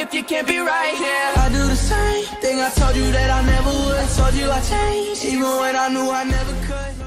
if you can't be right here. I do the same thing I told you that I never would. I told you I changed, even when I knew I never could.